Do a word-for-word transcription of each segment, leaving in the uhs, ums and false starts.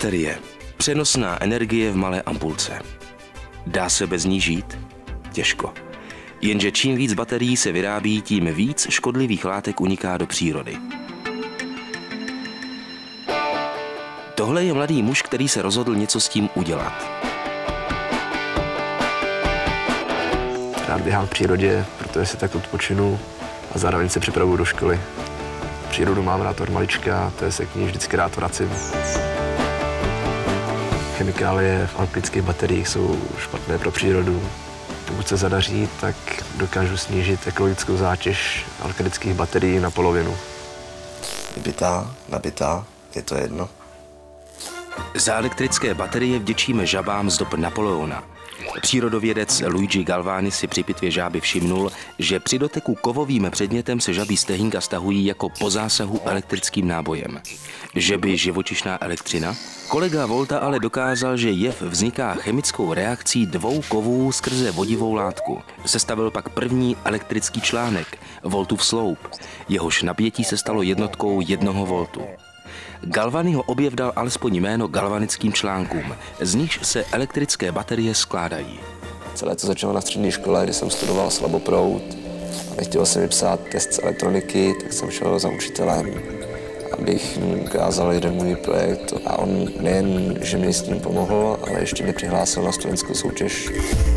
Baterie. Přenosná energie v malé ampulce. Dá se bez ní žít? Těžko. Jenže čím víc baterií se vyrábí, tím víc škodlivých látek uniká do přírody. Tohle je mladý muž, který se rozhodl něco s tím udělat. Rád běhám v přírodě, protože si tak odpočinu a zároveň se připravuju do školy. Přírodu mám rád od malička, to je se k ní vždycky rád vracím. Chemikálie v alkalických bateriích jsou špatné pro přírodu. Pokud se zadaří, tak dokážu snížit ekologickou zátěž alkalických baterií na polovinu. Vybitá, nabitá, je to jedno. Za elektrické baterie vděčíme žabám z dob Napoleona. Přírodovědec Luigi Galvani si při pitvě žáby všimnul, že při doteku kovovým předmětem se žabí stehínka stahují jako po zásahu elektrickým nábojem. Že by živočišná elektřina? Kolega Volta ale dokázal, že jev vzniká chemickou reakcí dvou kovů skrze vodivou látku. Sestavil pak první elektrický článek, Voltův sloup. Jehož napětí se stalo jednotkou jednoho voltu. Galvaniho objev dal alespoň jméno galvanickým článkům, z nichž se elektrické baterie skládají. Celé to začalo na střední škole, kdy jsem studoval slaboproud a nechtěl jsem mi psát test z elektroniky, tak jsem šel za učitelem, abych mu ukázal jeden můj projekt. A on nejen, že mi s tím pomohl, ale ještě mě přihlásil na studentskou soutěž.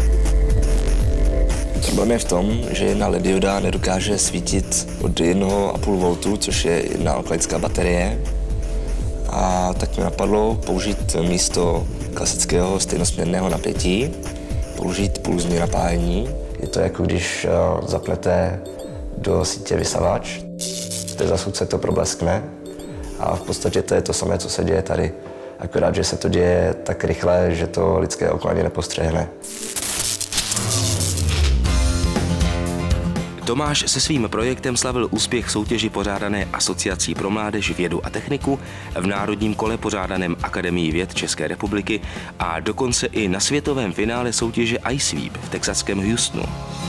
Problém je v tom, že jedna el é dé dioda nedokáže svítit od jednoho a půl voltu, což je jedna alkalická baterie. A tak mi napadlo použít místo klasického stejnosměrného napětí, použít pulzní napájení. Je to jako když zapnete do sítě vysavač, v té zasůce to probleskne a v podstatě to je to samé, co se děje tady. Akorát, že se to děje tak rychle, že to lidské oko ani nepostřehne. Tomáš se svým projektem slavil úspěch v soutěži pořádané Asociací pro mládež, vědu a techniku, v národním kole pořádaném Akademií věd České republiky a dokonce i na světovém finále soutěže iSweep v texaském Houstonu.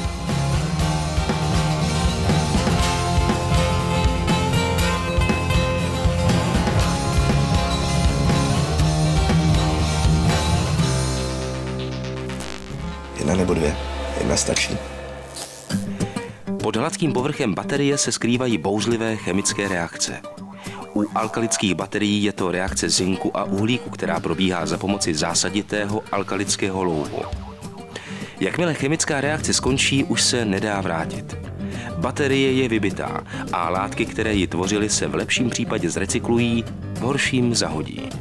Jedna nebo dvě, jedna stačí. Pod hladkým povrchem baterie se skrývají bouřlivé chemické reakce. U alkalických baterií je to reakce zinku a uhlíku, která probíhá za pomoci zásaditého alkalického louhu. Jakmile chemická reakce skončí, už se nedá vrátit. Baterie je vybitá a látky, které ji tvořily, se v lepším případě zrecyklují, v horším zahodí.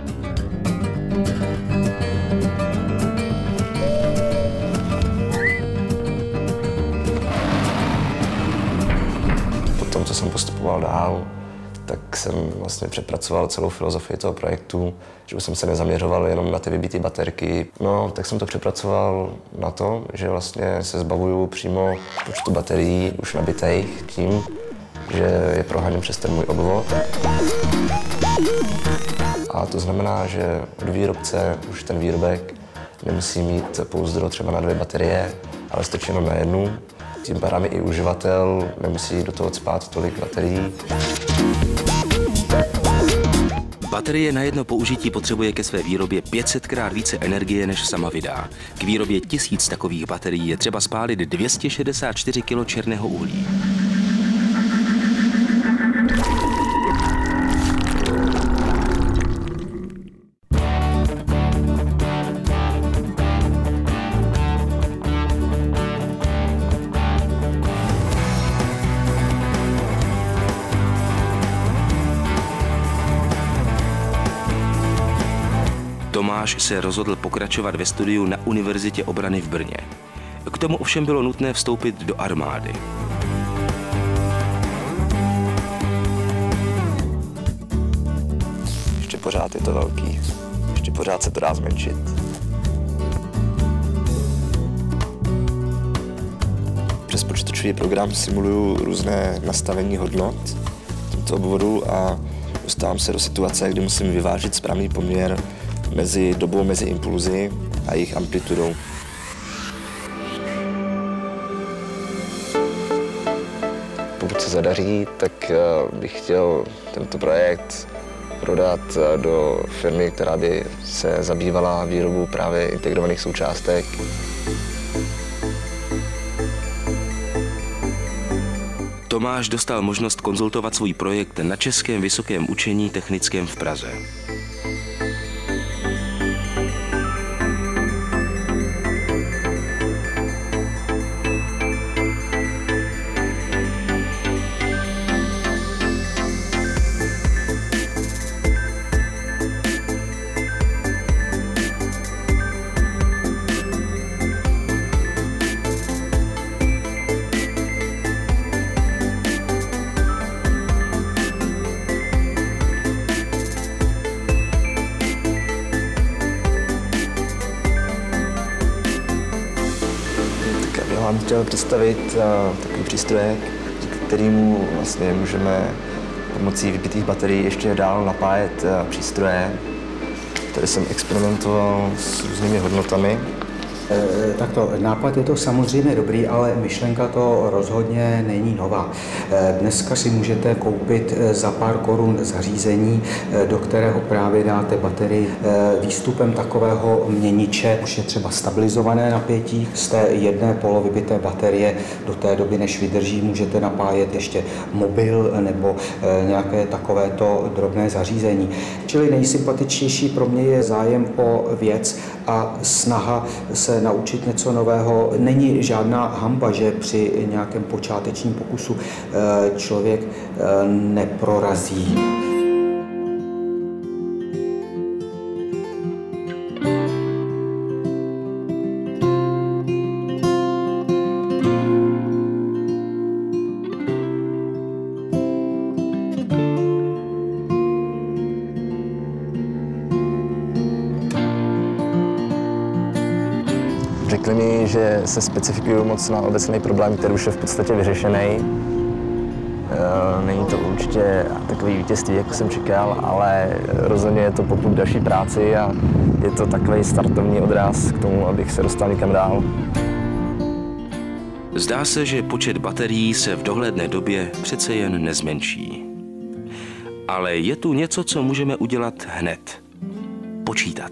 Co jsem postupoval dál, tak jsem vlastně přepracoval celou filozofii toho projektu, že už jsem se nezaměřoval jenom na ty vybité baterky. No, tak jsem to přepracoval na to, že vlastně se zbavuju přímo počtu baterií už nabitých tím, že je proháním přes ten můj obvod. A to znamená, že od výrobce už ten výrobek nemusí mít pouzdro třeba na dvě baterie, ale stačí jenom na jednu. Tím pádem i uživatel nemusí do toho cpát tolik baterií. Baterie na jedno použití potřebuje ke své výrobě pět set krát více energie, než sama vydá. K výrobě tisíc takových baterií je třeba spálit dvě stě šedesát čtyři kilo černého uhlí. Tomáš se rozhodl pokračovat ve studiu na Univerzitě obrany v Brně. K tomu ovšem bylo nutné vstoupit do armády. Ještě pořád je to velký. Ještě pořád se to dá zmenšit. Přes počítačový program simuluju různé nastavení hodnot tomto obvodu a dostávám se do situace, kdy musím vyvážit správný poměr mezi dobou mezi impulzy a jejich amplitudou. Pokud se zadaří, tak bych chtěl tento projekt prodat do firmy, která by se zabývala výrobou právě integrovaných součástek. Tomáš dostal možnost konzultovat svůj projekt na Českém vysokém učení technickém v Praze. Já vám chtěl představit uh, takový přístrojek, kterýmu vlastně můžeme pomocí vybitých baterií ještě dál napájet uh, přístroje. Tady jsem experimentoval s různými hodnotami. Takto, nápad je to samozřejmě dobrý, ale myšlenka to rozhodně není nová. Dneska si můžete koupit za pár korun zařízení, do kterého právě dáte baterii. Výstupem takového měniče už je třeba stabilizované napětí. Z té jedné polovybité baterie do té doby, než vydrží, můžete napájet ještě mobil nebo nějaké takovéto drobné zařízení. Čili nejsympatičnější pro mě je zájem o věc a snaha se naučit něco nového. Není žádná hanba, že při nějakém počátečním pokusu člověk neprorazí. Řekli mi, že se specifikují moc na obecný problém, který už je v podstatě vyřešený. Není to určitě takový vítězství, jako jsem čekal, ale rozhodně je to popud další práci a je to takový startovní odraz k tomu, abych se dostal někam dál. Zdá se, že počet baterií se v dohledné době přece jen nezmenší. Ale je tu něco, co můžeme udělat hned. Počítat.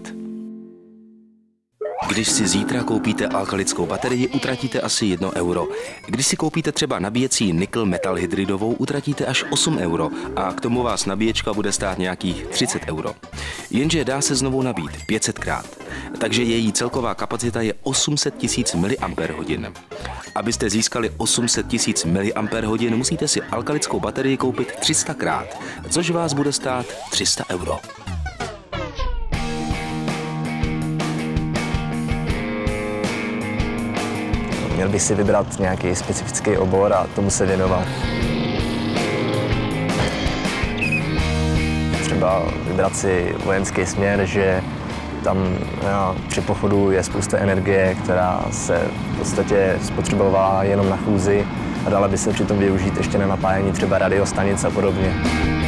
Když si zítra koupíte alkalickou baterii, utratíte asi jedno euro. Když si koupíte třeba nabíjecí nikl metal hydridovou, utratíte až osm euro a k tomu vás nabíječka bude stát nějakých třicet euro. Jenže dá se znovu nabít pět set krát, takže její celková kapacita je osm set tisíc miliampérhodin. Abyste získali osm set tisíc miliampérhodin, musíte si alkalickou baterii koupit tři sta krát, což vás bude stát tři sta euro. Měl bych si vybrat nějaký specifický obor a tomu se věnovat. Třeba vybrat si vojenský směr, že tam no, při pochodu je spousta energie, která se v podstatě spotřebovala jenom na chůzi a dala by se přitom využít ještě na napájení třeba radiostanic a podobně.